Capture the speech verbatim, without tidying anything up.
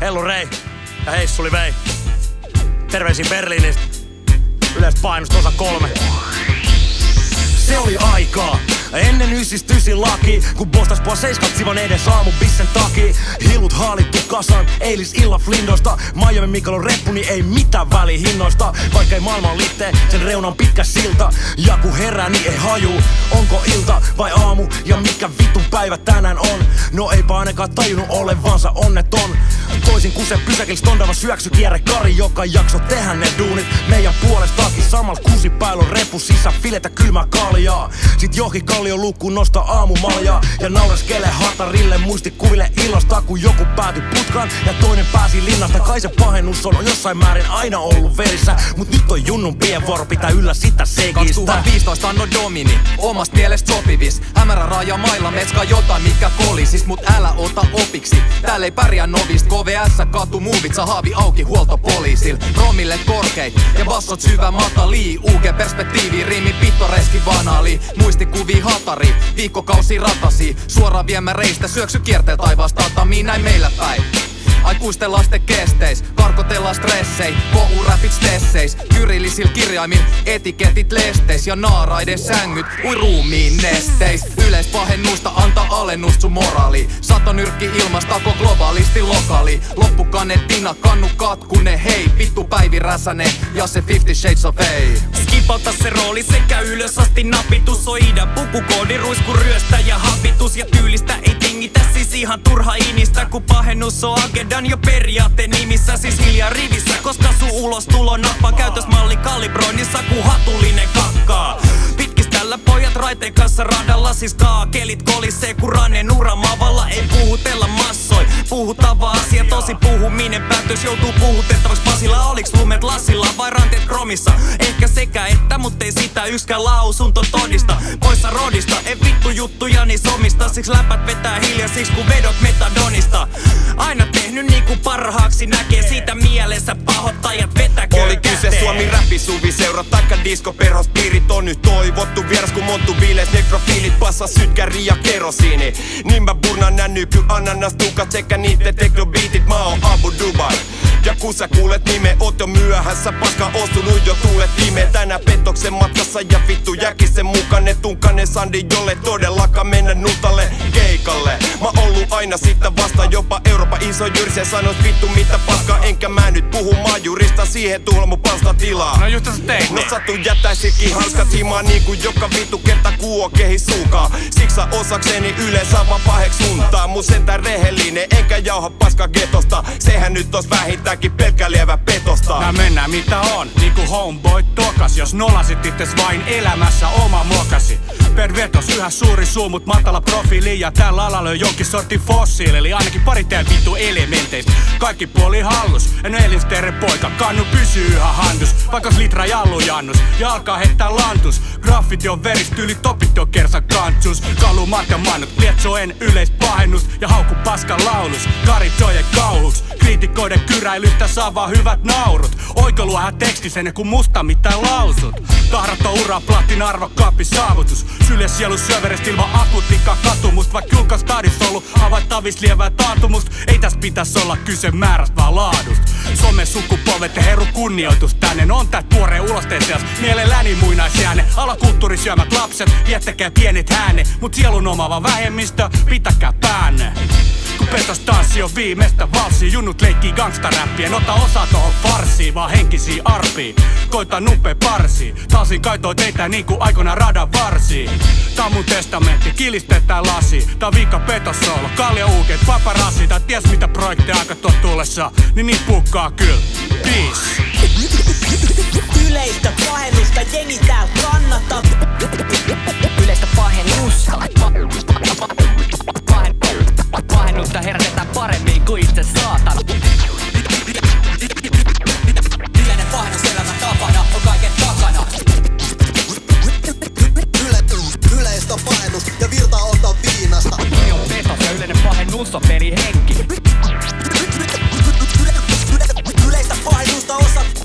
Hellu Rei ja Heissuli Vei. Terveisiin Berliinistä. Yleistä painosta osa kolme. Se oli aikaa ennen ysistysin laki, kun bostas pua seiskat sivan edes aamu bissen taki. Hilut haalittu kasan eilis illa flindoista. Miami Mikalon reppu, niin ei mitään väli hinnoista. Vaikka ei maailman liittee, sen reunan pitkä silta. Ja kun herää, niin ei haju, onko ilta vai aamu ja mikä vitun päivä tänään on. No eipä ainakaan tajunnut olevansa onneton. Toisin kuin se pysäkil stondava syöksykierre kari, joka jakso tehdä ne duunit meidän puolestakin. Samalla kuusipäillä on reppu sisä filetä kylmää kaljaa. Sit johki kallion luukkuun nostaa aamumaljaa ja naureskele hatarille muistikuville illasta, kun joku päätyi putkaan ja toinen pääsi linnasta. Kai se pahennus on jossain määrin aina ollut verissä, mut nyt on junnun pienvuoro pitää yllä sitä sekistä. kaksituhattaviisitoista anno domini, omast mielestä sopivis. Hämärä raja mailla metskaa jotain mikä kolisis, mut älä ota opiksi. Täällä ei pärjää novist, K V S katu muuvit, saa haavi auki huoltopoliisil. Promille korkeit ja bassot syvä matali. U G-perspektiivi, riimi pittoreski banaali. Muistikuvii hatari, viikkokausi ratasi. Suoraan viemäreistä syöksy kierteel taivaasta atamiin näin meillä päin. Aikuisten lasten kesteis, karkotellaan stressei, K U-räpit stesseis, kyrillisil kirjaimin, etiketit lesteis ja naaraiden sängyt, ui ruumiin nesteis. Yleispahennusta antaa alennus sun moraali, satonyrkki ilmastako globaalisti lokaali. Loppukanetina kannu katkune, hei, vittu Päivi Räsänen ja se Fifty Shades of Grey. Skipauta se rooli sekä ylös asti napitus, on idän pukukoodi, ruisku ryöstä ja habitus. Ja tyylistä ei tingitä, siis ihan turha inistä, kun pahennus on agendan jo periaatteen nimissä. Siis hiljaa rivissä, koska sun ulostulo nappaa käytösmalli kalibroinnissa, kun hatullinen kakkaa. Pitkiställä pojat raiteen kanssa radalla, siis kaakelit kolisee, kun rannen uramavalla. Ei puhutella massoi, puhutava asia, tosi puhuminen päätös joutuu puhutettavaksi. Pasilla oliks lumet lassilla vai ranteet kromissa? Ehkä sekä että, mut ei sitä yksikään lausunto todista. Poissa rodista, en vittu juttuja niin somista, siksi läpät vetää hiljaisiksi kun vedot metadonista. Aina tehnyt niinku parhaaksi näkee, siitä mielessä pahoittajat vetäköön. Oli kyse Suomi räppisuvi, seura taikka disco perhospiirit on nyt toivottu vieras kun monttu bileis, nekrofiilit, passa, sytkäri ja kerosiini. Niin mä burnan nää nyky ananas tukat sekä niitten teknobiitit, mä oon Abu Dubai. Ja kun sä kuulet nime, oot jo myöhässä, paska ostunut jo tuulet viime. Tänään petoksen matkassa ja vittu jäkisen mukainen tunkanen sandi, jolle todellakaan mennä nutalle keikalle. Mä ollu aina sitä vasta, jopa Euroopan iso jyrse sanois vittu mitä paskaa. Enkä mä nyt puhu majurista, siihen tuhla mun palstatilaa. No just sä teit. No satu jättäisikin hanskat himaan niinku joka vittu kerta kuu on kehisuukaa. Siksi sä osakseni yleensä vaan paheksuntaa. Mun sentään rehellinen, enkä jauha paska getosta. Sehän nyt os vähintäänkin pelkkä lievä petosta. Nää mennään mitä on, niinku homeboy tokas. Jos nolasit itses vain elämässä oma mokasi. Per vetos yhä suuri suu, mut matala profiili. Ja tällä alalla on jonkin sortin fossiili, eli ainakin pari tää vittu elementeistä. Kaikki puoli hallus, en elinsteere poika, kannu pysyy yhä handus. Vaikka litra jallujannus, ja alkaa heittää lantus. Graffiti on verist, yli topit on kersan kantsus. Kalumat ja mannut, lietsoen yleispahennus. Ja haukku paskan laulus, karitsojen kauhuks. Kriitikoiden kyräilystä saa vaan hyvät naurut. Oikoluohan tekstissä ennen kuin musta mitään lausut. Tahrat on ura, platin arvokkaampi saavutus. Sylje sielu syöverest ilman akuuttikaan katumust. Vaik julkas stadis ollut havaittavis lievää taantumust. Ei täs pitäis olla kyse määrästä vaan laadust. Some sukupolvet ja heru kunnioitus tänne. On tää tuoreen ulosteen seas, mielelläni muinaisjääne. Alakulttuuri syömät lapset, viettäkää pienet ääne. Mut sielun omava vähemmistö, pitäkää päänne. Kun petos tanssi on viimeistä valssia, junnut leikkii gangstaräppiä. En ota osaa tohon farsiin, vaan henkisiin arpiin. Koita nupe parsiin, talsin kaitoo teitä niinku aikoina radan varsiin. Tää on mun testamentti, kilistetään lasi. Tää on viikka petossolo, kalja uukeet, paparassi. Tai ties mitä projekteja aika tuot tullessa, niin niin pukkaa kyl. Peace. Yleistä pahennusta jengi tääl kannattaa. Yleistä pahennusta. Pahennusta herätetään paremmin kuin itse saatana. Yleinen pahennus elämän tapana on kaiken takana. Yle, yleistä pahennusta ja virta ottaa viinasta. Se on petos ja yleinen pahennus on pelihenki. Yleistä pahennusta osat